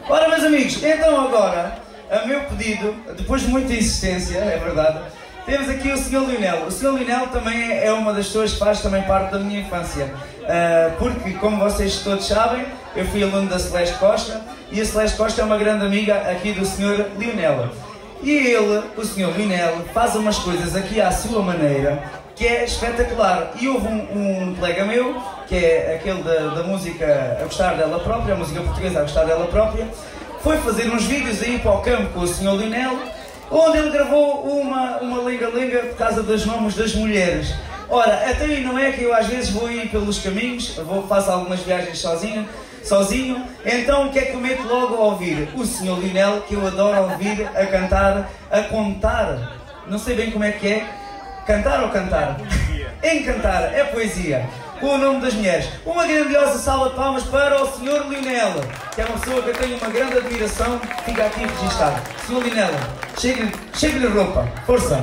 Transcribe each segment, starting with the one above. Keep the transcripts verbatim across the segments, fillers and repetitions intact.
Ora, meus amigos, então agora, a meu pedido, depois de muita insistência, é verdade, temos aqui o senhor Lionel. O senhor Lionel também é uma das pessoas que faz também parte da minha infância. Uh, porque, como vocês todos sabem, eu fui aluno da Celeste Costa e a Celeste Costa é uma grande amiga aqui do senhor Lionel. E ele, o senhor Lionel, faz umas coisas aqui à sua maneira que é espetacular. E houve um, um colega meu, que é aquele da, da música A Gostar Dela Própria, a música portuguesa A Gostar Dela Própria, foi fazer uns vídeos aí para o campo com o senhor Lionel, onde ele gravou uma, uma lenga-lenga por causa dos nomes das mulheres. Ora, até aí não é que eu às vezes vou ir pelos caminhos, vou, faço algumas viagens sozinho, sozinho, então o que é que eu meto logo a ouvir? O senhor Lionel, que eu adoro ouvir a cantar, a contar, não sei bem como é que é, cantar ou cantar? Encantar, é poesia, com o nome das mulheres. Uma grandiosa salva de palmas para o senhor Lionel, que é uma pessoa que eu tenho uma grande admiração, fica aqui registado. senhor Lionel, chegue-lhe chegue roupa, força!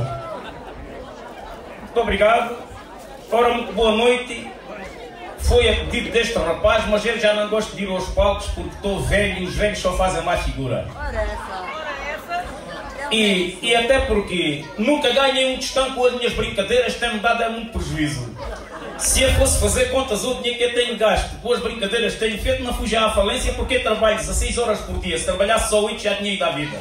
Muito obrigado. Ora, muito boa noite. Foi a pedido deste rapaz, mas ele já não gosta de ir aos palcos porque estou velho e os velhos só fazem mais figura. E, e até porque nunca ganhei um tostão com as minhas brincadeiras, tem-me dado é muito prejuízo. Se eu fosse fazer contas o dinheiro que eu tenho gasto com as brincadeiras que tenho feito, não fuja à falência porque eu trabalho dezasseis horas por dia. Se trabalhasse só oito já tinha ido à vida.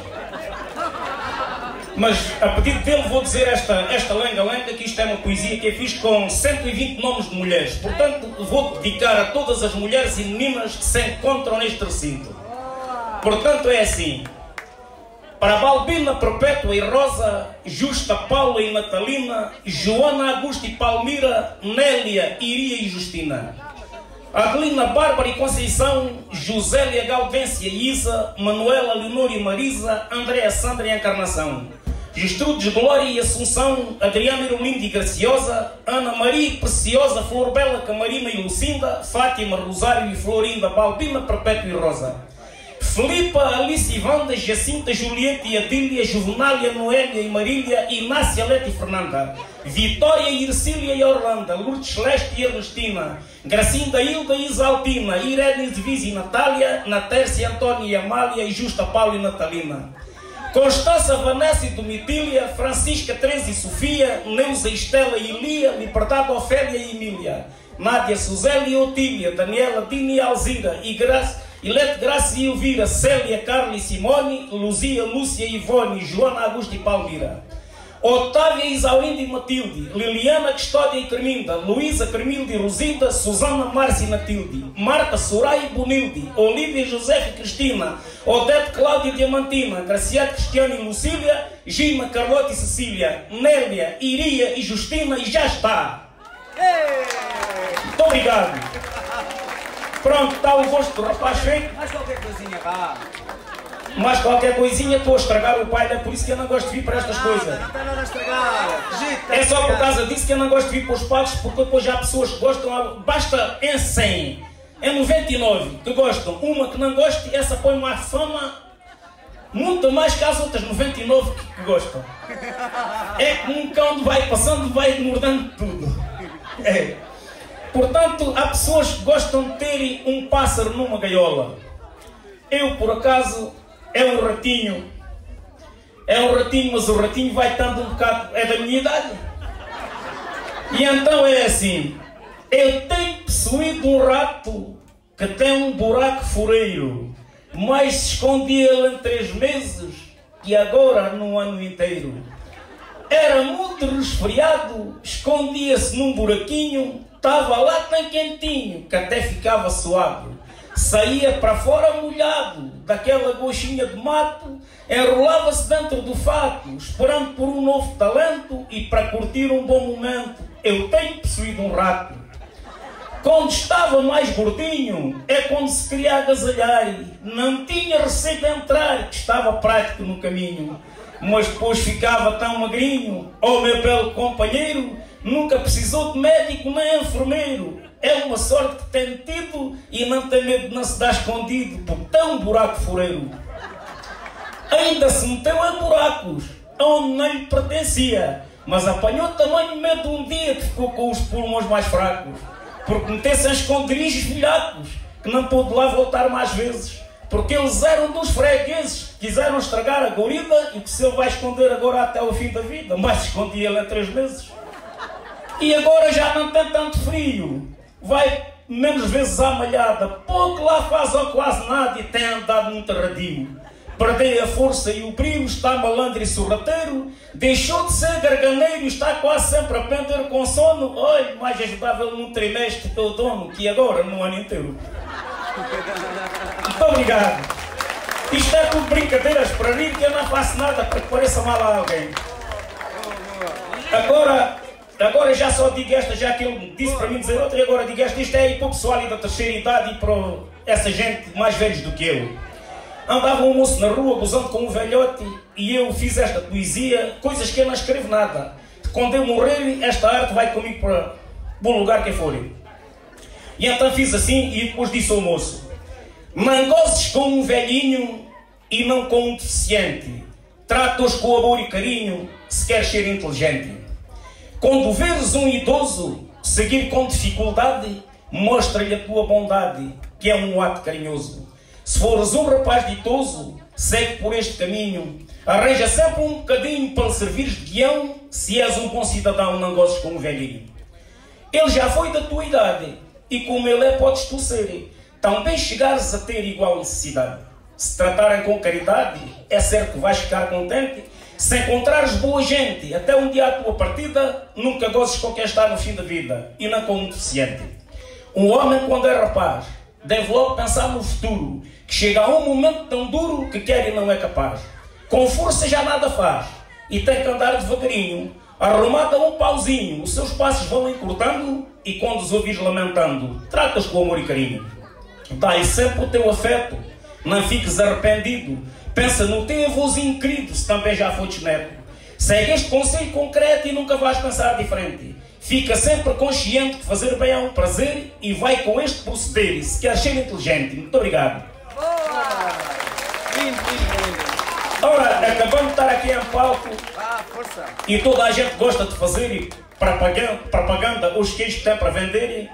Mas a pedido dele vou dizer esta, esta lenga-lenga, que isto é uma poesia que eu fiz com cento e vinte nomes de mulheres. Portanto, vou dedicar a todas as mulheres e meninas que se encontram neste recinto. Portanto, é assim. Para Balbina, Perpétua e Rosa, Justa, Paula e Natalina, Joana, Augusta e Palmira, Nélia, Iria e Justina. Adelina, Bárbara e Conceição, Josélia, Gaudência e Isa, Manuela, Leonor e Marisa, Andréa, Sandra e Encarnação. Gestrudes, Glória e Assunção, Adriana, Ermelinda e Graciosa, Ana Maria e Preciosa, Flor Bela, Camarina e Lucinda, Fátima, Rosário e Florinda, Balbina, Perpétua e Rosa. Filipa, Alice e Wanda, Jacinta, Julieta e Adília, Juvenália, Noélia e Marília, Inácia, Lete e Fernanda, Vitória, Ircília e Orlando, Lourdes, Celeste e Ernestina, Gracinda, Hilda e Isaltina, Irene, Divisa e Natália, Natércia, Antônia e Amália e Justa, Paula e Natalina. Constança, Vanessa e Domitília, Francisca, Teresa e Sofia, Neuza, Estela e Elia, Liberdade, Ofélia e Emília, Nádia, Suzélia e Otília, Daniela, Dina e Alzira, e Graça, Ilete, Graça e Elvira, Célia, Carla e Simone, Luzia, Lúcia, Ivone, Joana, Augusta e Palmira. Otávia, Isaurinda e Matilde, Liliana, Custódia e Carminda, Luísa, Carmilde e Rosinda, Susana, Márcia e Natilde, Marta, Soraya e Bonilde, Olívia, José e Cristina, Odete, Cláudia e Diamantina, Graciete, Cristiana e Lucília, Gima, Carlota e Cecília, Nélia, Iria e Justina, e já está. Muito obrigado. Pronto, está o gosto do rapaz feito. Mais qualquer coisinha, vá. Mais qualquer coisinha, estou a estragar o pai, é por isso que eu não gosto de vir para estas ah, coisas. Não está nada a estragar. Gita, é só por causa disso que eu não gosto de vir para os palcos, porque depois já há pessoas que gostam, basta em cem, em noventa e nove que gostam, uma que não gosta, e essa põe uma fama muito mais que as outras noventa e nove que, que gostam. É como um cão vai passando, vai mordendo tudo. É. Portanto, há pessoas que gostam de terem um pássaro numa gaiola. Eu, por acaso, é um ratinho. É um ratinho, mas o ratinho vai estando um bocado... É da minha idade. E então é assim. Eu tenho possuído um rato que tem um buraco fureiro, mas se escondia ele em três meses e agora no ano inteiro. Era muito resfriado, escondia-se num buraquinho, estava lá tão quentinho que até ficava suado. Saía para fora molhado daquela gochinha de mato, enrolava-se dentro do fato, esperando por um novo talento e para curtir um bom momento. Eu tenho possuído um rato. Quando estava mais gordinho, é quando se queria agasalhar. Não tinha receio de entrar, que estava prático no caminho. Mas depois ficava tão magrinho, oh meu belo companheiro, nunca precisou de médico nem enfermeiro. É uma sorte que tem tido e não tem medo de não se dar escondido por tão buraco fureiro. Ainda se meteu em buracos onde não lhe pertencia, mas apanhou tamanho medo um dia que ficou com os pulmões mais fracos, porque meteu-se em esconderijos velhacos que não pôde lá voltar mais vezes. Porque eles eram dos fregueses que quiseram estragar a guarida e que se ele vai esconder agora até o fim da vida, mas escondia ele há três meses. E agora já não tem tanto frio, vai menos vezes à malhada, pouco lá faz ou quase nada e tem andado muito radio. Perdeu a força e o brilho, está malandro e sorrateiro, deixou de ser garganeiro, está quase sempre a pender com sono. Olha, mais ajudava ele num trimestre que o dono, que agora no ano inteiro. Muito obrigado. Isto é tudo brincadeiras para rir, que eu não faço nada para que pareça mal a alguém. Agora, agora já só digo esta, já que ele disse para mim dizer outra, e agora digo esta. Isto é aí para o pessoal da terceira idade e para essa gente mais velhos do que eu. Andava um moço na rua gozando com um velhote e eu fiz esta poesia, coisas que eu não escrevo nada. Quando eu morrer, esta arte vai comigo para bom lugar que for. E então fiz assim e depois disse ao moço: não gozes com um velhinho e não com um deficiente. Trata-os com amor e carinho se queres ser inteligente. Quando veres um idoso seguir com dificuldade, mostra-lhe a tua bondade, que é um ato carinhoso. Se fores um rapaz ditoso, segue por este caminho. Arranja sempre um bocadinho para lhe servires de guião. Se és um bom cidadão, não gozes com um velhinho. Ele já foi da tua idade, e como ele é, podes tu ser. Também chegares a ter igual necessidade. Se tratarem com caridade, é certo que vais ficar contente. Se encontrares boa gente, até um dia à tua partida, nunca gozes com quem está no fim da vida, e não com um deficiente. Um homem, quando é rapaz, deve logo pensar no futuro, que chega a um momento tão duro que quer e não é capaz. Com força já nada faz, e tem que andar devagarinho, arrumado a um pauzinho. Os seus passos vão encurtando, e quando os ouvires lamentando, trata-os com amor e carinho. Dai sempre o teu afeto, não fiques arrependido. Pensa no teu avôzinho querido, se também já foste neto. Segue este conselho concreto e nunca vais pensar diferente. Fica sempre consciente que fazer bem é um prazer e vai com este proceder. E se queres ser inteligente. Muito obrigado. Boa! Lindo, lindo, lindo. Ora, acabamos de estar aqui em palco Ah, força! e toda a gente gosta de fazer propaganda, propaganda os queijos que tem para vender.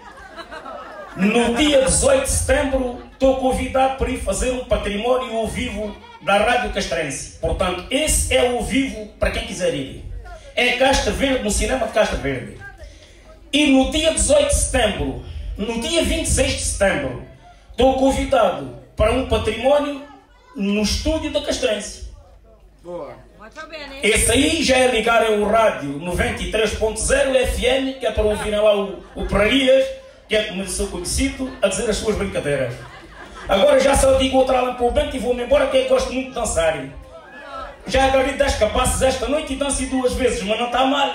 No dia dezoito de setembro estou convidado para ir fazer um património ao vivo da Rádio Castrense. Portanto, esse é o vivo para quem quiser ir. É em Castro Verde, no cinema de Castro Verde. E no dia dezoito de setembro, no dia vinte e seis de setembro, estou convidado para um património no estúdio da Castrense. Boa! Esse aí já é ligarem o rádio noventa e três ponto zero F M, que é para ouvirem lá o, o Prarias, que é como eu sou conhecido, a dizer as suas brincadeiras. Agora já só digo outra lá para o vento e vou-me embora, que eu gosto muito de dançar. Já agarrei dez capaças esta noite e dancei duas vezes, mas não está mal.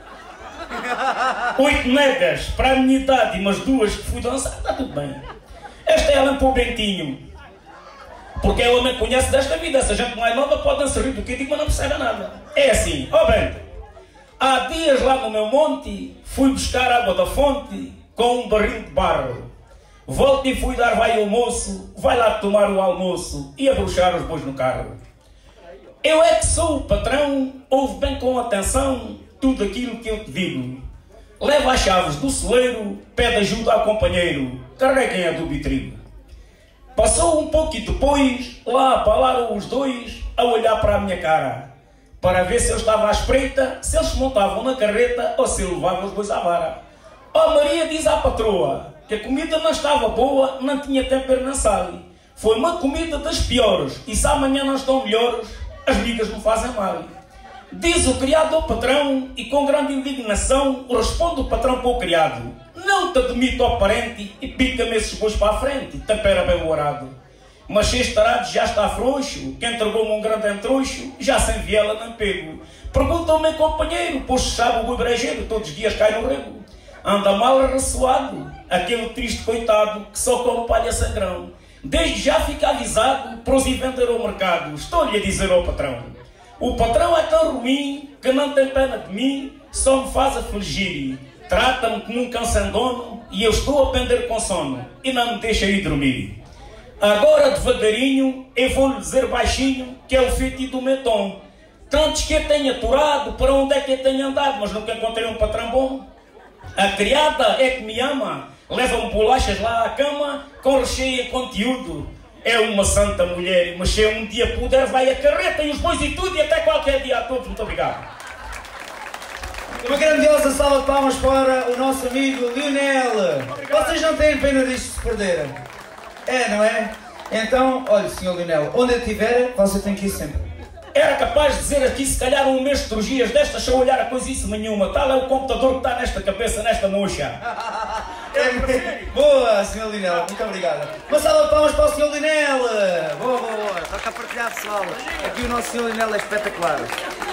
Oito negas para a minha idade, mas duas que fui dançar, está tudo bem. Esta é lá para o Bentinho, porque ela me conhece desta vida. Essa gente mais nova pode não se rir do que eu digo, mas não percebe nada. É assim, ó oh Bento, há dias lá no meu monte fui buscar água da fonte com um barril de barro. Volto e fui dar vai ao moço, vai lá tomar o almoço e abrochar os bois no carro. Eu é que sou o patrão, ouve bem com atenção tudo aquilo que eu te digo. Leva as chaves do celeiro, pede ajuda ao companheiro, carreguem a do vitrigo. Passou um pouco e depois, lá pararam os dois a olhar para a minha cara, para ver se eu estava à espreita, se eles se montavam na carreta ou se eu levava os bois à vara. Ó Maria, diz à patroa, que a comida não estava boa, não tinha tempero nem sal. Foi uma comida das piores, e se amanhã não estão melhores, as migas não fazem mal. Diz o criado ao patrão, e com grande indignação responde o patrão para o criado: não te admito ao parente e pica-me esses bois para a frente, tempera bem o arado. Mas se este arado já está frouxo, que entregou-me um grande entrouxo, já sem viela nem pego. Pergunta ao meu companheiro, pois sabe o boi brejeiro, todos os dias cai no rego. Anda mal arraçoado, aquele triste coitado que só come palha sem grão. Desde já fica avisado para os ir vender ao mercado. Estou-lhe a dizer ao patrão: o patrão é tão ruim que não tem pena de mim, só me faz afligir. Trata-me como um cão sem dono e eu estou a pender com sono e não me deixa ir dormir. Agora devagarinho eu vou-lhe dizer baixinho que é o feito do meu tom. Tantos que eu tenho aturado, para onde é que eu tenho andado, mas nunca encontrei um patrão bom. A criada é que me ama, leva-me bolachas lá à cama com recheio e conteúdo. é uma santa mulher, mas se um dia puder, vai a carreta e os bois e tudo, e até qualquer dia a todos. Muito obrigado. Uma grandiosa salva de palmas para o nosso amigo Lionel. Vocês não têm pena disto se perderem? É, não é? Então, olha, senhor Lionel, onde eu estiver, você tem que ir sempre. Era capaz de dizer aqui, se calhar, um mês de cirurgias destas, sem olhar a coisice nenhuma. Tal é o computador que está nesta cabeça, nesta mocha. É, boa, senhor Lionel, muito obrigado. Uma salva de palmas para o senhor Lionel. Boa, boa, boa. Toca a partilhar, pessoal. Aqui o nosso senhor Lionel é espetacular.